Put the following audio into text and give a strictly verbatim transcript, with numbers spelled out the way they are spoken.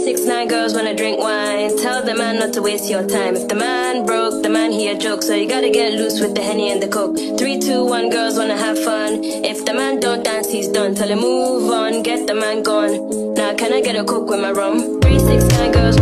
six nine girls wanna drink wine. Tell the man not to waste your time. If the man broke, the man he a joke. So you gotta get loose with the Henny and the Coke. Three, two, one, girls wanna have fun. If the man don't dance, he's done. Tell him move on, get the man gone. Now can I get a Coke with my rum? Three, six nine girls